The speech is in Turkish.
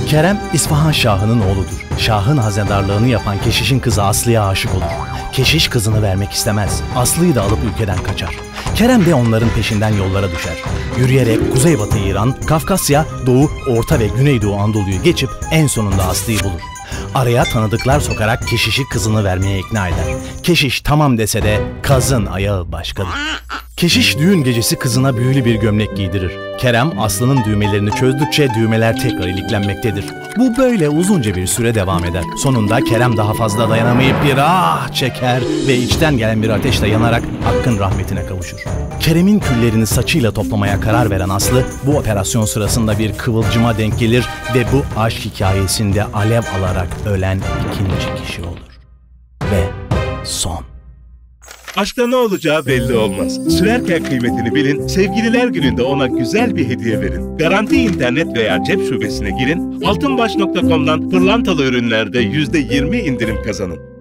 Kerem, İsfahan Şahı'nın oğludur. Şahın hazedarlığını yapan Keşiş'in kızı Aslı'ya aşık olur. Keşiş kızını vermek istemez. Aslı'yı da alıp ülkeden kaçar. Kerem de onların peşinden yollara düşer. Yürüyerek Kuzeybatı İran, Kafkasya, Doğu, Orta ve Güneydoğu Anadolu'yu geçip en sonunda Aslı'yı bulur. Araya tanıdıklar sokarak Keşiş'i kızını vermeye ikna eder. Keşiş tamam dese de kazın ayağı başkadır. Keşiş düğün gecesi kızına büyülü bir gömlek giydirir. Kerem Aslı'nın düğmelerini çözdükçe düğmeler tekrar iliklenmektedir. Bu böyle uzunca bir süre devam eder. Sonunda Kerem daha fazla dayanamayıp bir ah çeker ve içten gelen bir ateşle yanarak Hakk'ın rahmetine kavuşur. Kerem'in küllerini saçıyla toplamaya karar veren Aslı bu operasyon sırasında bir kıvılcıma denk gelir ve bu aşk hikayesinde alev alarak ölen ikinci kişi olur. Ve son. Aşkta ne olacağı belli olmaz. Sürerken kıymetini bilin, sevgililer gününde ona güzel bir hediye verin. Garanti internet veya cep şubesine girin, altınbaş.com'dan pırlantalı ürünlerde %20 indirim kazanın.